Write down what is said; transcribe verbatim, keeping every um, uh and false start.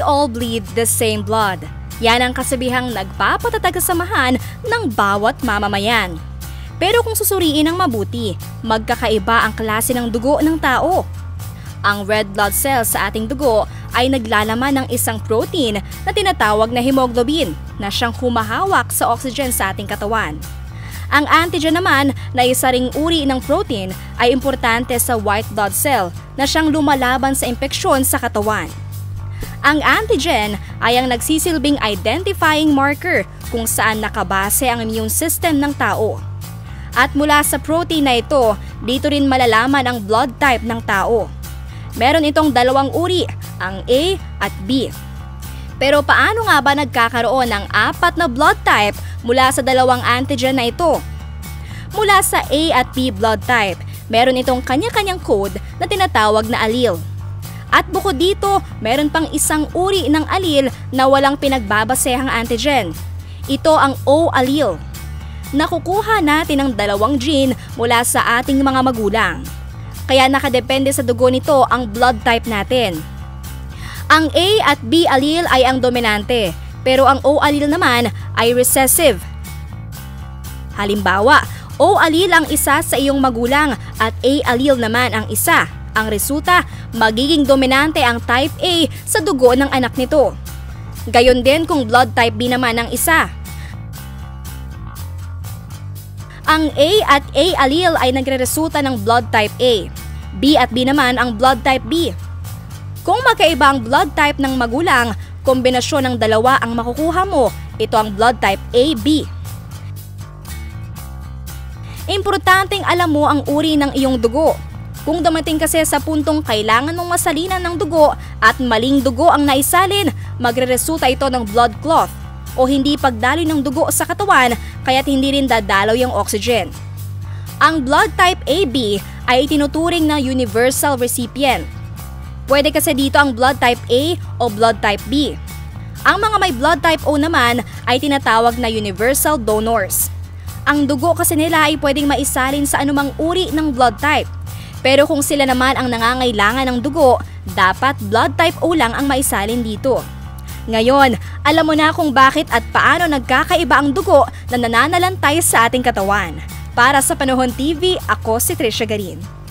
all bleed the same blood. Yan ang kasabihang nagpapatatag sa samahan ng bawat mamamayan. Pero kung susuriin ng mabuti, magkakaiba ang klase ng dugo ng tao. Ang red blood cells sa ating dugo ay naglalaman ng isang protein na tinatawag na hemoglobin na siyang humahawak sa oxygen sa ating katawan. Ang antigen naman na isa ring uri ng protein ay importante sa white blood cell na siyang lumalaban sa impeksyon sa katawan. Ang antigen ay ang nagsisilbing identifying marker kung saan nakabase ang immune system ng tao. At mula sa protein na ito, dito rin malalaman ang blood type ng tao. Meron itong dalawang uri, ang A at B. Pero paano nga ba nagkakaroon ng apat na blood type mula sa dalawang antigen na ito? Mula sa A at B blood type, meron itong kanya-kanyang code na tinatawag na allele. At bukod dito, meron pang isang uri ng allele na walang pinagbabasehang antigen. Ito ang O allele. Nakukuha natin ang dalawang gene mula sa ating mga magulang. Kaya nakadepende sa dugo nito ang blood type natin. Ang A at B allele ay ang dominante, pero ang O allele naman ay recessive. Halimbawa, O allele ang isa sa iyong magulang at A allele naman ang isa. Ang resulta, magiging dominante ang type A sa dugo ng anak nito. Gayon din kung blood type B naman ang isa. Ang A at A allele ay nagreresulta ng blood type A. B at B naman ang blood type B. Kung magkaiba ang blood type ng magulang, kombinasyon ng dalawa ang makukuha mo. Ito ang blood type A B. Importanteng alam mo ang uri ng iyong dugo. Kung dumating kasi sa puntong kailangan mong masalinan ng dugo at maling dugo ang naisalin, magreresulta ito ng blood clot o hindi pagdaloy ng dugo sa katawan kaya't hindi rin dadalaw yung oxygen. Ang blood type A B ay tinuturing na universal recipient. Pwede kasi dito ang blood type A o blood type B. Ang mga may blood type O naman ay tinatawag na universal donors. Ang dugo kasi nila ay pwedeng maisalin sa anumang uri ng blood type. Pero kung sila naman ang nangangailangan ng dugo, dapat blood type O lang ang maisalin dito. Ngayon, alam mo na kung bakit at paano nagkakaiba ang dugo na nananalantay sa ating katawan. Para sa Panahon T V, ako si Trisha Garin.